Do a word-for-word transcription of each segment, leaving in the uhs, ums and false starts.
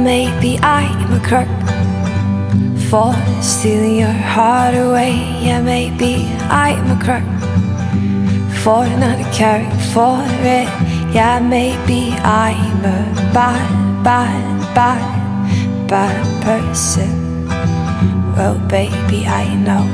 maybe I'm a crook for stealing your heart away. Yeah, maybe I'm a crook for not caring for it. Yeah, maybe I'm a bad, bad, bad, bad person. Well, baby, I know.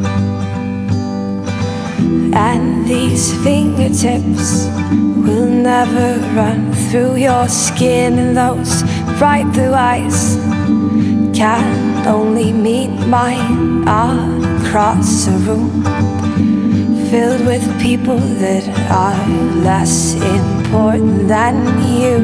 And these fingertips will never run through your skin, and those bright blue eyes can only meet mine across a room filled with people that are less important than you.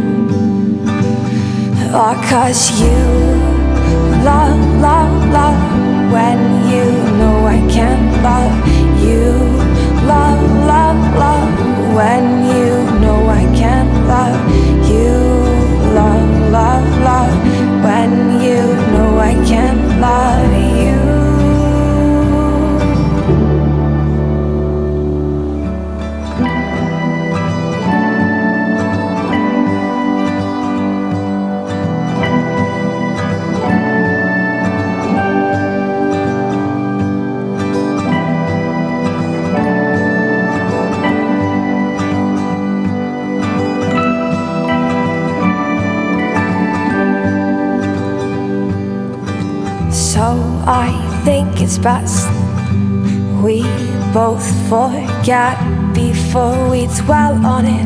Or 'cause you love, love, love when you know I can't love you. Love, love, love when you know I can't love you. Love, love, love when you know I can't love you. So I think it's best we both forget before we dwell on it.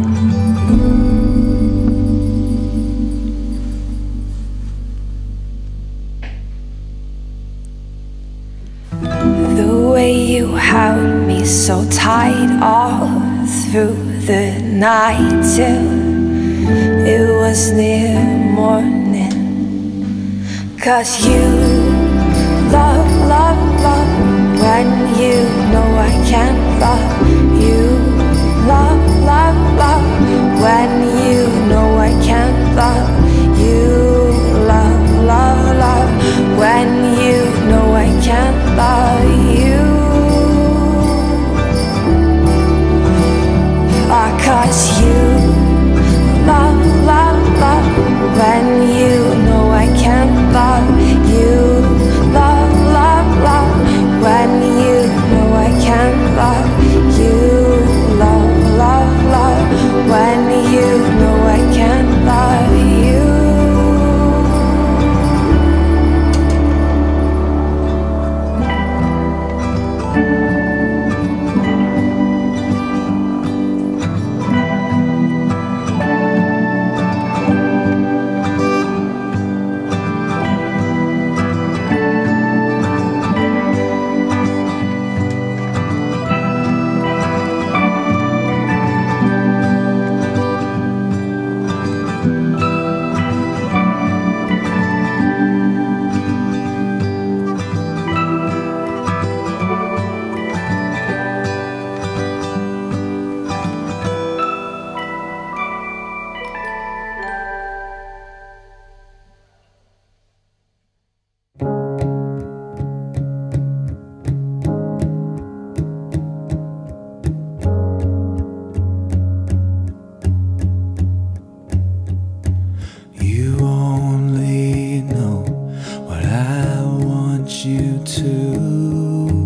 The way you held me so tight all through the night till it was near morning. 'Cause you love, love, love when you know I can't love you. Love, love, love when you know I can't love you. Love, love, love when you know I can't love you. Ah, 'cause you love, love, love when you know I can't love you. Love, love, love when you know I can't love you. Love, love, love when you know I can't love you. You to